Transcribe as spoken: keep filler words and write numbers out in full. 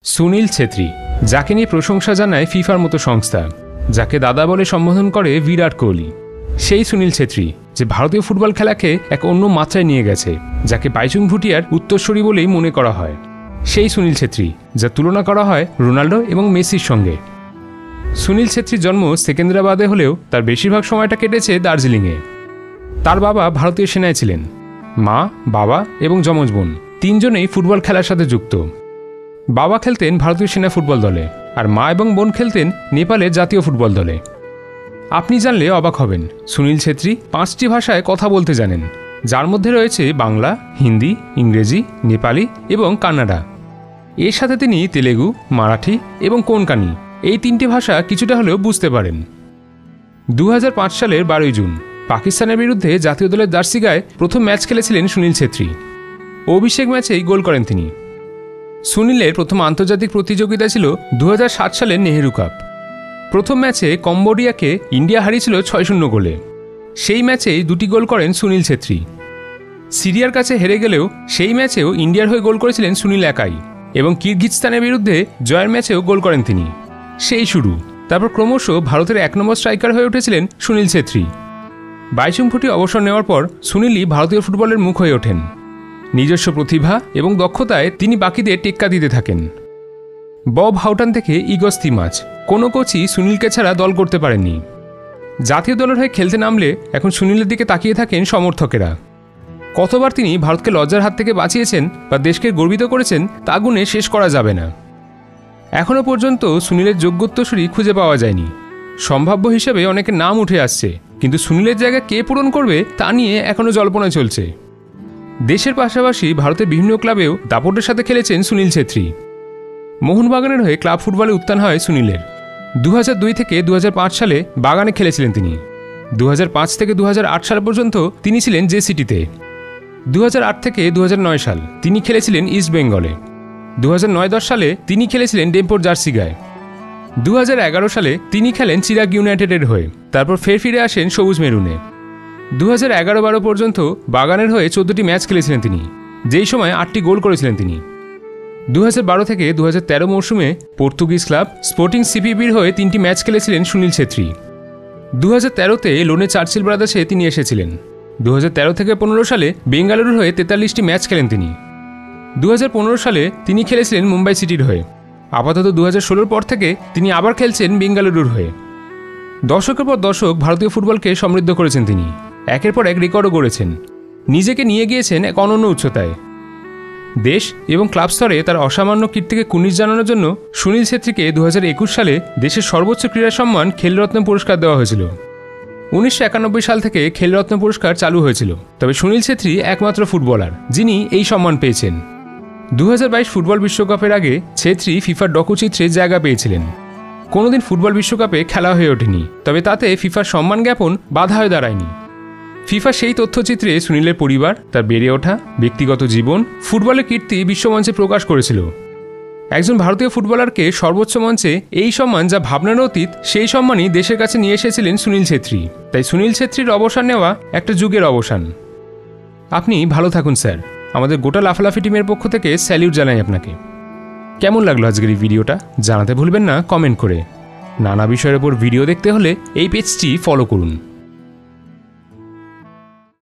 সুনীল ছেত্রী, যাকে নিয়ে প্রশংসা জানায় ফিফার মতো সংস্থা, যাকে দাদা বলে সম্বোধন করে বিরাট কোহলি। সেই সুনীল ছেত্রী যে ভারতীয় ফুটবল খেলাকে এক অন্য মাত্রায় নিয়ে গেছে, যাকে বাইচুং ভুটিয়ার উত্তরসূরি বলেই মনে করা হয়। সেই সুনীল ছেত্রী যা তুলনা করা হয় রোনাল্ডো এবং মেসির সঙ্গে। সুনীল ছেত্রীর জন্ম সেকেন্দ্রাবাদে হলেও তার বেশিরভাগ সময়টা কেটেছে দার্জিলিংয়ে। তার বাবা ভারতীয় সেনায় ছিলেন। মা, বাবা এবং যমজ বোন তিনজনেই ফুটবল খেলার সাথে যুক্ত। বাবা খেলতেন ভারতীয় সেনা ফুটবল দলে, আর মা এবং বোন খেলতেন নেপালের জাতীয় ফুটবল দলে। আপনি জানলে অবাক হবেন, সুনীল ছেত্রী পাঁচটি ভাষায় কথা বলতে জানেন, যার মধ্যে রয়েছে বাংলা, হিন্দি, ইংরেজি, নেপালি এবং কান্নাডা। এর সাথে তিনি তেলেগু, মারাঠি এবং কোনকানি এই তিনটি ভাষা কিছুটা হলেও বুঝতে পারেন। দু হাজার পাঁচ সালের বারোই জুন পাকিস্তানের বিরুদ্ধে জাতীয় দলের জার্সি গায়ে প্রথম ম্যাচ খেলেছিলেন সুনীল ছেত্রী। অভিষেক ম্যাচেই গোল করেন তিনি। সুনীলের প্রথম আন্তর্জাতিক প্রতিযোগিতা ছিল দু হাজার সাত সালের নেহেরু কাপ। প্রথম ম্যাচে কম্বোডিয়াকে ইন্ডিয়া হারিয়েছিল ছয় শূন্য গোলে। সেই ম্যাচেই দুটি গোল করেন সুনীল ছেত্রী। সিরিয়ার কাছে হেরে গেলেও সেই ম্যাচেও ইন্ডিয়ার হয়ে গোল করেছিলেন সুনীল একাই, এবং কিরগিজস্তানের বিরুদ্ধে জয়ের ম্যাচেও গোল করেন তিনি। সেই শুরু। তারপর ক্রমশ ভারতের এক নম্বর স্ট্রাইকার হয়ে উঠেছিলেন সুনীল ছেত্রী। বাইচুং ভুটিয়া অবসর নেওয়ার পর সুনীলই ভারতীয় ফুটবলের মুখ হয়ে ওঠেন। নিজস্ব প্রতিভা এবং দক্ষতায় তিনি বাকিদের টেক্কা দিতে থাকেন। বব হাউটান থেকে ইগস তিমাচ কোনো কোচই সুনীলকে ছাড়া দল করতে পারেননি। জাতীয় দলের হয়ে খেলতে নামলে এখন সুনীলের দিকে তাকিয়ে থাকেন সমর্থকেরা। কতবার তিনি ভারতকে লজ্জার হাত থেকে বাঁচিয়েছেন বা দেশকে গর্বিত করেছেন তা গুণে শেষ করা যাবে না। এখনও পর্যন্ত সুনীলের যোগ্যোত্তরসূরি খুঁজে পাওয়া যায়নি। সম্ভাব্য হিসেবে অনেকের নাম উঠে আসছে, কিন্তু সুনীলের জায়গা কে পূরণ করবে তা নিয়ে এখনও জল্পনা চলছে। দেশের পাশাপাশি ভারতের বিভিন্ন ক্লাবেও দাপটের সাথে খেলেছেন সুনীল ছেত্রী। মোহনবাগানের হয়ে ক্লাব ফুটবলে উত্থান হয় সুনীলের। দু হাজার দুই থেকে দু হাজার পাঁচ সালে বাগানে খেলেছিলেন তিনি। দু হাজার পাঁচ থেকে দু হাজার আট সাল পর্যন্ত তিনি ছিলেন জে সিটিতে। দু হাজার আট থেকে দু হাজার নয় সাল তিনি খেলেছিলেন ইস্ট বেঙ্গলে। দু হাজার নয় দশ সালে তিনি খেলেছিলেন ডেম্পোর জার্সি গায়ে। দু হাজার এগারো সালে তিনি খেলেন চিরাগ ইউনাইটেডের হয়ে, তারপর ফের ফিরে আসেন সবুজ মেরুনে। দু হাজার এগারো বারো পর্যন্ত বাগানের হয়ে চোদ্দটি ম্যাচ খেলেছিলেন তিনি, যেই সময় আটটি গোল করেছিলেন তিনি। দু হাজার বারো থেকে দু হাজার তেরো মৌসুমে পর্তুগিজ ক্লাব স্পোর্টিং সিপিবির হয়ে তিনটি ম্যাচ খেলেছিলেন সুনীল ছেত্রী। দু হাজার তেরোতে লোনে চার্চিল ব্রাদার্সে তিনি এসেছিলেন। দু হাজার তেরো থেকে পনেরো সালে বেঙ্গালুরুর হয়ে তেতাল্লিশটি ম্যাচ খেলেন তিনি। দু হাজার পনেরো সালে তিনি খেলেছিলেন মুম্বাই সিটির হয়ে। আপাতত দু হাজার ষোলোর পর থেকে তিনি আবার খেলছেন বেঙ্গালুরুর হয়ে। দশকের পর দশক ভারতীয় ফুটবলকে সমৃদ্ধ করেছেন তিনি। একের পর এক রেকর্ডও গড়েছেন। নিজেকে নিয়ে গিয়েছেন এক অনন্য উচ্চতায়। দেশ এবং ক্লাব স্তরে তার অসামান্য কীর্তিকে কুর্নিশ জানানোর জন্য সুনীল ছেত্রীকে দু হাজার একুশ সালে দেশের সর্বোচ্চ ক্রীড়া সম্মান খেলরত্ন পুরস্কার দেওয়া হয়েছিল। উনিশশো একানব্বই সাল থেকে খেলরত্ন পুরস্কার চালু হয়েছিল, তবে সুনীল ছেত্রী একমাত্র ফুটবলার যিনি এই সম্মান পেয়েছেন। দু হাজার বাইশ ফুটবল বিশ্বকাপের আগে ছেত্রী ফিফার ডকুচিত্রে জায়গা পেয়েছিলেন। কোনোদিন ফুটবল বিশ্বকাপে খেলা হয়ে ওঠেনি, তবে তাতে ফিফার সম্মান জ্ঞাপন বাধা হয়ে দাঁড়ায়নি। ফিফা সেই তথ্যচিত্রে সুনীলের পরিবার, তার বেড়ে ওঠা, ব্যক্তিগত জীবন, ফুটবলের কীর্তি বিশ্বমঞ্চে প্রকাশ করেছিল। একজন ভারতীয় ফুটবলারকে সর্বোচ্চ মঞ্চে এই সম্মান যা ভাবনার অতীত, সেই সম্মানই দেশের কাছে নিয়ে এসেছিলেন সুনীল ছেত্রী। তাই সুনীল ছেত্রীর অবসর নেওয়া একটা যুগের অবসান। আপনি ভালো থাকুন স্যার। আমাদের গোটা লাফালাফি টিমের পক্ষ থেকে স্যালিউট জানাই আপনাকে। কেমন লাগলো আজকের এই ভিডিওটা জানাতে ভুলবেন না কমেন্ট করে। নানা বিষয়ের উপর ভিডিও দেখতে হলে এই পেজটি ফলো করুন।